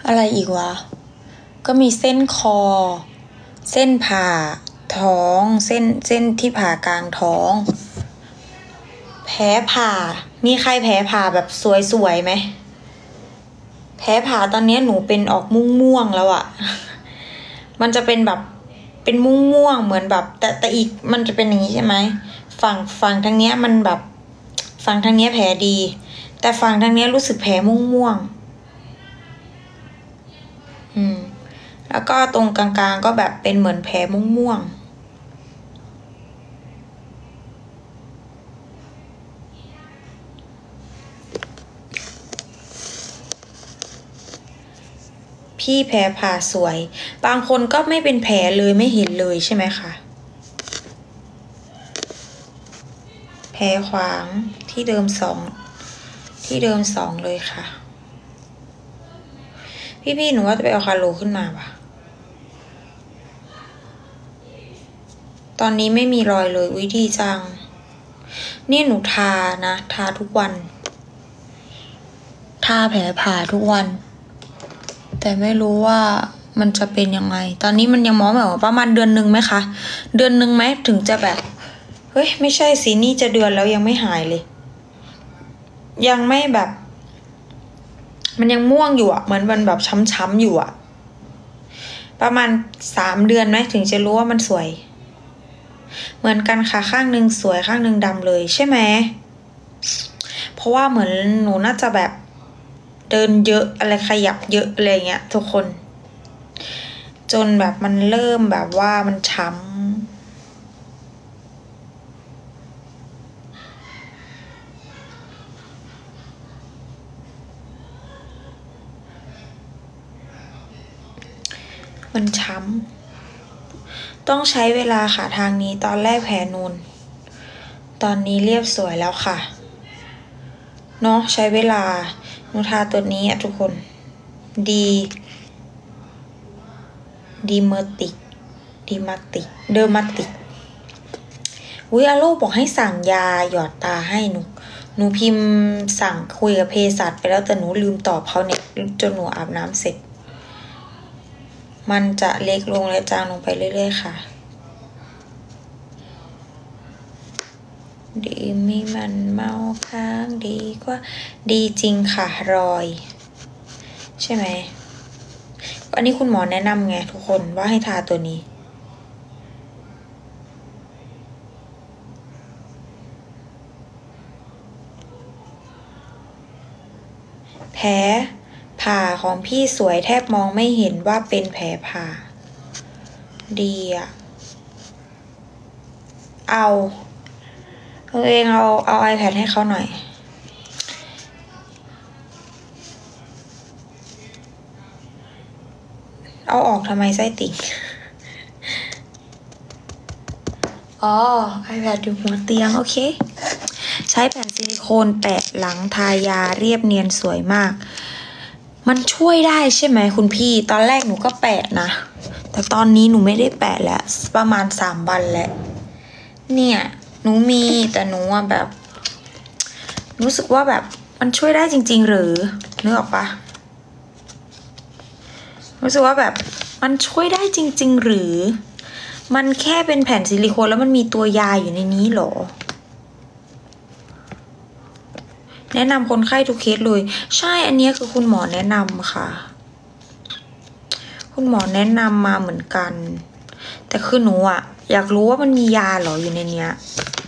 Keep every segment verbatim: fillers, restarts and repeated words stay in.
อะไรอีกวะก็มีเส้นคอเส้นผ่าท้องเส้นเส้นที่ผ่ากลางท้องแผลผ่ามีใครแผลผ่าแบบสวยๆไหมแผลผ่าตอนนี้หนูเป็นออกม่วงๆแล้วอะมันจะเป็นแบบเป็นม่วงๆเหมือนแบบแต่แต่อีกมันจะเป็นอย่างนี้ใช่ไหมฝั่งฝั่งทางเนี้ยมันแบบฝั่งทางเนี้ยแผลดีแต่ฝั่งทางเนี้ยรู้สึกแผลม่วงๆอืมแล้วก็ตรงกลางๆก็แบบเป็นเหมือนแผลม่วงๆพี่แผลผ่าสวยบางคนก็ไม่เป็นแผลเลยไม่เห็นเลยใช่ไหมคะแผลขวางที่เดิมสองที่เดิมสองเลยค่ะพี่ๆหนูว่าจะไปเอาคาโลขึ้นมาว่ะตอนนี้ไม่มีรอยเลยอุ๊ยดีจังนี่หนูทานะทาทุกวันทาแผลผ่าทุกวันแต่ไม่รู้ว่ามันจะเป็นยังไงตอนนี้มันยังมองไม่ออกประมาณเดือนหนึ่งไหมคะเดือนหนึ่งไหมถึงจะแบบเฮ้ยไม่ใช่สินี่จะเดือนแล้วยังไม่หายเลยยังไม่แบบมันยังม่วงอยู่อ่ะเหมือนมันแบบช้ำๆอยู่อ่ะประมาณสามเดือนไหมถึงจะรู้ว่ามันสวยเหมือนกันค่ะข้างหนึ่งสวยข้างหนึ่งดำเลยใช่ไหมเพราะว่าเหมือนหนูน่าจะแบบเดินเยอะอะไรขยับเยอะอะไรเงี้ยทุกคนจนแบบมันเริ่มแบบว่ามันช้ำมันช้ำต้องใช้เวลาค่ะทางนี้ตอนแรกแผลนูนตอนนี้เรียบสวยแล้วค่ะเนาะใช้เวลาหนูทาตัวนี้อะทุกคนดีดีเมอร์ติกดีมาติกเดอร์มาติกอุ้ยอาโลบอกให้สั่งยาหยอดตาให้หนูหนูพิมพ์สั่งคุยกับเภสัชไปแล้วแต่หนูลืมตอบเขาเนี่ยจนหนูอาบน้ำเสร็จมันจะเล็กลงและจางลงไปเรื่อยๆค่ะดีไม่มันเมาค้างดีกว่าดีจริงค่ะรอยใช่ไหมอันนี้คุณหมอแนะนำไงทุกคนว่าให้ทาตัวนี้แผลผ่าของพี่สวยแทบมองไม่เห็นว่าเป็นแผลผ่าดีอะเอาตัวเองเอาเอา iPad ให้เขาหน่อยเอาออกทำไมไส้ติ่งอ๋อ iPad อยู่หัวเตียงโอเคใช้แผ่นซิลิโคนแปะหลังทายาเรียบเนียนสวยมากมันช่วยได้ใช่ไหมคุณพี่ตอนแรกหนูก็แปะนะแต่ตอนนี้หนูไม่ได้แปะแล้วประมาณสามวันแล้วเนี่ยหนูมีแต่หนูอะแบบรู้สึกว่าแบบมันช่วยได้จริงๆหรือนึกออกปะรู้สึกว่าแบบมันช่วยได้จริงๆหรือมันแค่เป็นแผ่นซิลิโคนแล้วมันมีตัวยาอยู่ในนี้หรอแนะนำคนไข้ทุกเคสเลยใช่อันนี้คือคุณหมอแนะนำค่ะคุณหมอแนะนำมาเหมือนกันแต่คือหนูอะอยากรู้ว่ามันมียาหรออยู่ในเนี้ย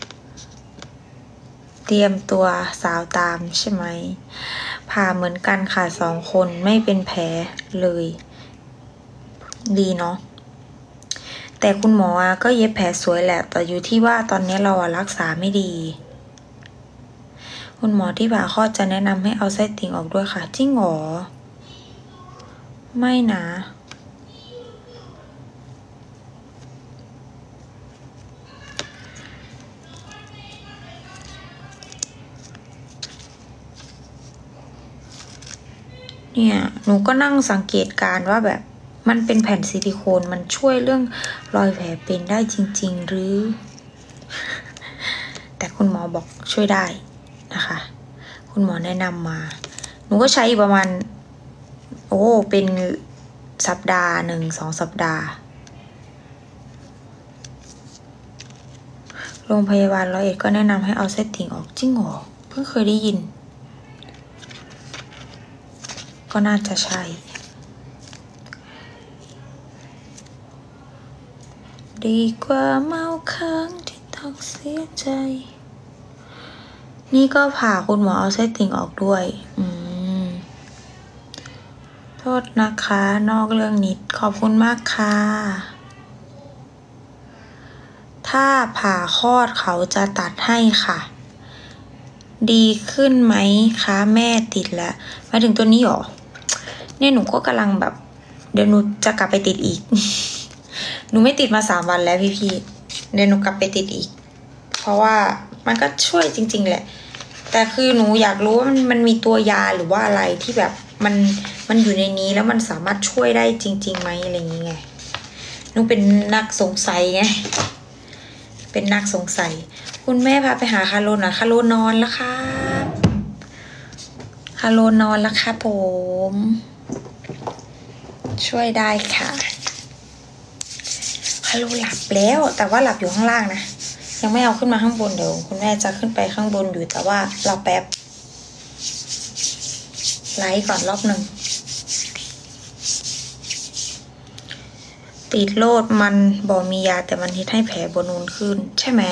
เตรียมตัวสาวตามใช่ไหมผ่าเหมือนกันค่ะสองคนไม่เป็นแผลเลยดีเนาะแต่คุณหมอก็เย็บแผลสวยแหละแต่อยู่ที่ว่าตอนนี้เรารักษาไม่ดีคุณหมอที่ผ่าคลอดจะแนะนำให้เอาไส้ติ่งออกด้วยค่ะจริงหรอไม่นะเนี่ยหนูก็นั่งสังเกตการว่าแบบมันเป็นแผ่นซิลิโคนมันช่วยเรื่องรอยแผลเป็นได้จริงๆหรือแต่คุณหมอบอกช่วยได้นะคะคุณหมอแนะนำมาหนูก็ใช้ประมาณโอ้เป็นสัปดาห์หนึ่งสองสัปดาห์โรงพยาบาลร้อยเอ็ดก็แนะนำให้เอาเส้นติ่งออกจริงเหรอเพิ่งเคยได้ยินก็น่าจะใช่ดีกว่าเมาค้างที่ต้องเสียใจนี่ก็ผ่าคุณหมอเอาเส้นติ่งออกด้วยอืมโทษนะคะนอกเรื่องนิดขอบคุณมากค่ะถ้าผ่าคลอดเขาจะตัดให้ค่ะดีขึ้นไหมคะแม่ติดแล้วหมายถึงตัวนี้หรอเนี่ยหนูก็กำลังแบบเดี๋ยวหนูจะกลับไปติดอีก หนูไม่ติดมาสามวันแล้วพี่ๆเดี๋ยวหนูกลับไปติดอีกเพราะว่ามันก็ช่วยจริงๆแหละแต่คือหนูอยากรู้ว่ามันมันมีตัวยาหรือว่าอะไรที่แบบมันมันอยู่ในนี้แล้วมันสามารถช่วยได้จริงๆไหมอะไรอย่างเงี้ยหนูเป็นนักสงสัยไงเป็นนักสงสัยคุณแม่พาไปหาคาโรนนะคาโรนนอนแล้วค่ะคาโรนนอนแล้วค่ะผมช่วยได้ค่ะคาโรหลับแล้วแต่ว่าหลับอยู่ข้างล่างนะยังไม่เอาขึ้นมาข้างบนเดี๋ยวคุณแม่จะขึ้นไปข้างบนอยู่แต่ว่าเราแป๊บไลฟ์ก่อนรอบหนึ่งติดโรคมันบอกมียาแต่มันทิศให้แผลบนูนขึ้นใช่ไหม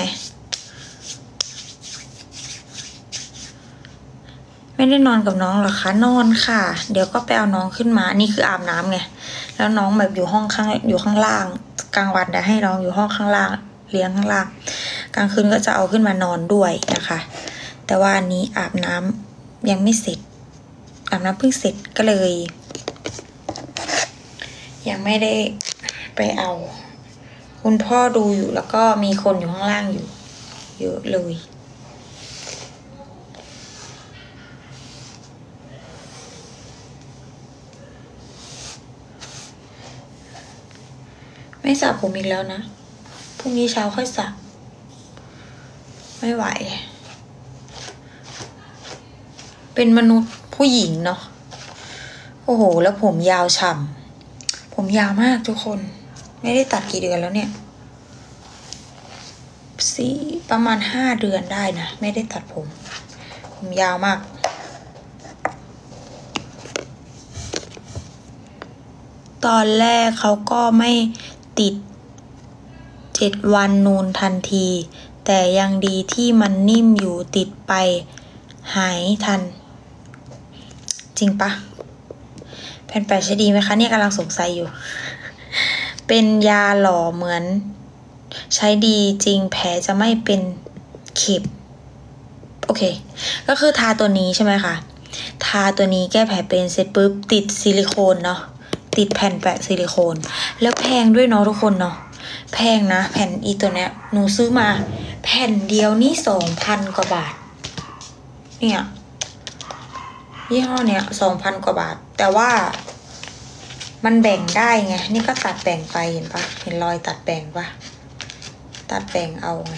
ไม่ได้นอนกับน้องหรอคะนอนค่ะเดี๋ยวก็ไปเอาน้องขึ้นมานี่คืออาบน้ำไงแล้วน้องแบบอยู่ห้องข้างอยู่ข้างล่างกลางวันจะให้น้องอยู่ห้องข้างล่างเลี้ยงข้างล่างกลางคืนก็จะเอาขึ้นมานอนด้วยนะคะแต่ว่าอันนี้อาบน้ำยังไม่เสร็จอาบน้ำเพิ่งเสร็จก็เลยยังไม่ได้ไปเอาคุณพ่อดูอยู่แล้วก็มีคนอยู่ข้างล่างอยู่เยอะเลยไม่สระผมอีกแล้วนะพรุ่งนี้เช้าค่อยสระไม่ไหวเป็นมนุษย์ผู้หญิงเนาะโอ้โหแล้วผมยาวฉ่ำผมยาวมากทุกคนไม่ได้ตัดกี่เดือนแล้วเนี่ยสี่ประมาณห้าเดือนได้นะไม่ได้ตัดผมผมยาวมากตอนแรกเขาก็ไม่ติดเจ็ดวันนูนทันทีแต่ยังดีที่มันนิ่มอยู่ติดไปหายทันจริงปะแผ่นแปะใช้ดีไหมคะเนี่ยกำลังสงสัยอยู่ เป็นยาหล่อเหมือนใช้ดีจริงแผลจะไม่เป็นเข็บโอเคก็คือทาตัวนี้ใช่ไหมคะทาตัวนี้แก้แผลเป็นเสร็จปุ๊บติดซิลิโคนเนาะติดแผ่นแปะซิลิโคนแล้วแพงด้วยเนาะทุกคนเนาะแพงนะแผ่นอีตัวเนี้ยหนูซื้อมาแผ่นเดียวนี่สองพันกว่าบาทเนี่ยยี่ห้อเนี้ยสองพันกว่าบาทแต่ว่ามันแบ่งได้ไงนี่ก็ตัดแบ่งไปเห็นปะเห็นรอยตัดแบ่งปะตัดแบ่งเอาไง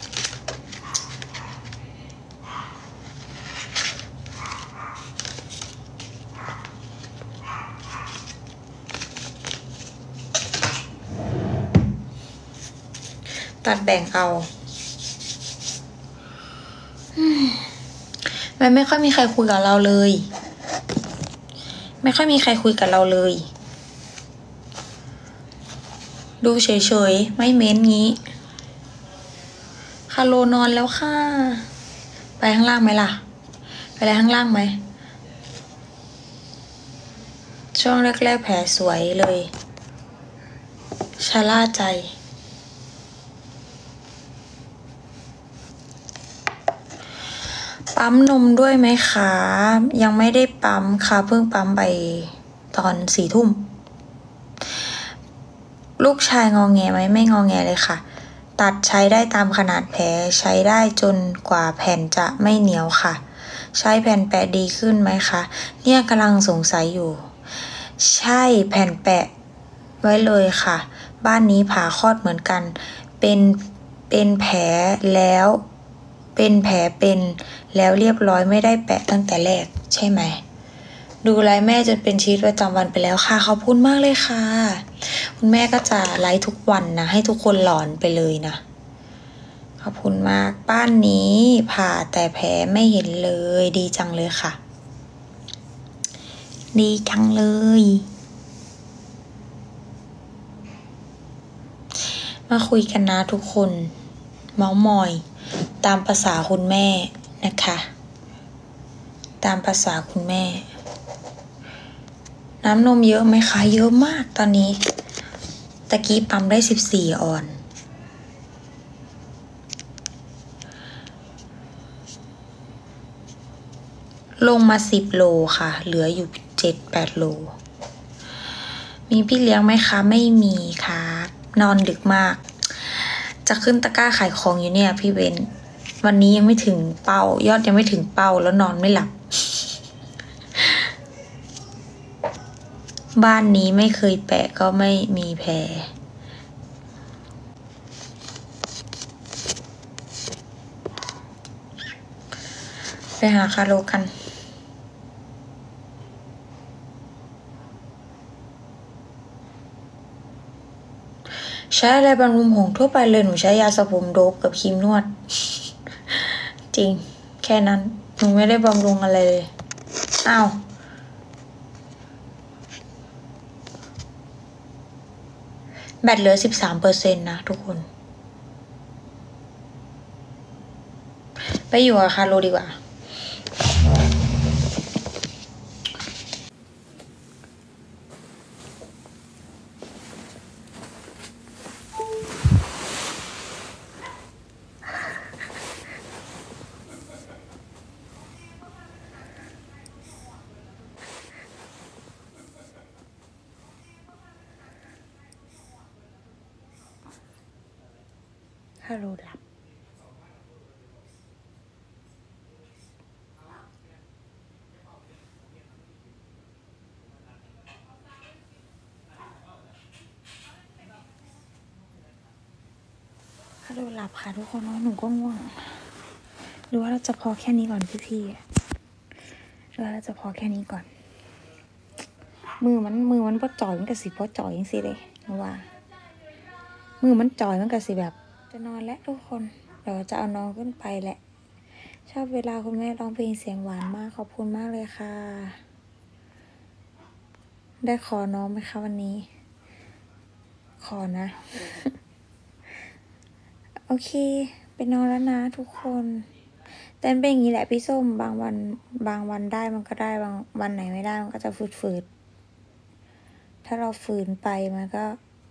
ตัดแบ่งเอามันไม่ค่อยมีใครคุยกับเราเลยไม่ค่อยมีใครคุยกับเราเลยดูเฉยๆไม่เม้นงี้คาโลนอนแล้วค่ะไปข้างล่างไหมล่ะไปอะไรข้างล่างไหมช่วงแรกๆแผลสวยเลยชะล่าใจปั๊มนมด้วยไหมคะยังไม่ได้ปั๊มค่ะเพิ่งปั๊มไปตอนสี่ทุ่มลูกชายงอแงไหมไม่งอแงเลยค่ะตัดใช้ได้ตามขนาดแผลใช้ได้จนกว่าแผ่นจะไม่เหนียวค่ะใช้แผ่นแปะดีขึ้นไหมคะเนี่ยกำลังสงสัยอยู่ใช่แผ่นแปะไว้เลยค่ะบ้านนี้ผ่าคลอดเหมือนกันเป็นเป็นแผลแล้วเป็นแผลเป็นแล้วเรียบร้อยไม่ได้แปะตั้งแต่แรกใช่ไหมดูไลฟ์แม่จนเป็นชีวิตประจำวันไปแล้วค่ะขอบคุณมากเลยค่ะคุณแม่ก็จะไลฟ์ทุกวันนะให้ทุกคนหลอนไปเลยนะขอบคุณมากบ้านนี้ผ่าแต่แผลไม่เห็นเลยดีจังเลยค่ะดีจังเลยมาคุยกันนะทุกคนเม้ามอยตามภาษาคุณแม่นะคะตามภาษาคุณแม่น้ำนมเยอะไหมคะเยอะมากตอนนี้ตะกี้ปั๊มได้สิบสี่ออนลงมาสิบโลค่ะเหลืออยู่เจ็ดแปดโลมีพี่เลี้ยงไหมคะไม่มีค่ะนอนดึกมากจะขึ้นตะกร้าขายของอยู่เนี่ยพี่เบนวันนี้ยังไม่ถึงเป้ายอดยังไม่ถึงเป้าแล้วนอนไม่หลับบ้านนี้ไม่เคยแปะก็ไม่มีแผลไปหาคาโลกันใช้อะไรบำรุงผมทั่วไปเลยหนูใช้ยาสระผมโดบกับครีมนวดจริงแค่นั้นหนูไม่ได้บำรุงอะไรเลยอ้าวแบตเหลือสิบสามเปอร์เซ็นต์นะทุกคนไปอยู่กับคาโลดีกว่าคาโลหลับคาโลหลับค่ะทุกคนน้องหนูก็ง่วงหรือว่าเราจะพอแค่นี้ก่อนพี่ๆหรือว่าเราจะพอแค่นี้ก่อนมือมันมือมันพอจ่อยมันก็สิพอจ่อยยังสิเลยว่ามือมันจ่อยมันก็สิแบบจะนอนแล้วทุกคนเดี๋ยวจะเอาน้องขึ้นไปแหละชอบเวลาคุณแม่ร้องเพลงเสียงหวานมากขอบคุณมากเลยค่ะได้ขอน้องไหมคะวันนี้ขอนะ โอเคไปนอนแล้วนะทุกคนแต่เป็นอย่างนี้แหละพี่ส้มบางวันบางวันได้มันก็ได้บางวันไหนไม่ได้มันก็จะฝืดๆถ้าเราฝืนไปมันก็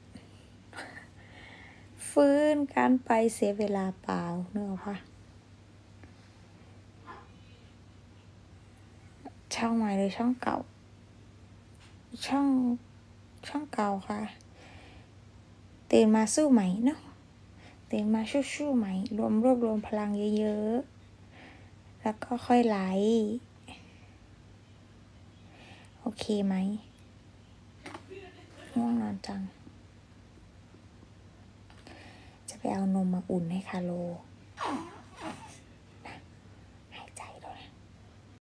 ฟื้นการไปเสียเวลาเปล่าเนอะปะช่องใหม่หรือช่องเก่าช่องช่องเก่าค่ะตื่นมาสู้ใหม่เนาะตื่นมาชู่ๆใหม่รวมรวบรวมพลังเยอะๆแล้วก็ค่อยไหลโอเคไหมง่วงนอนจังจะไปเอานมมาอุ่นให้คาโล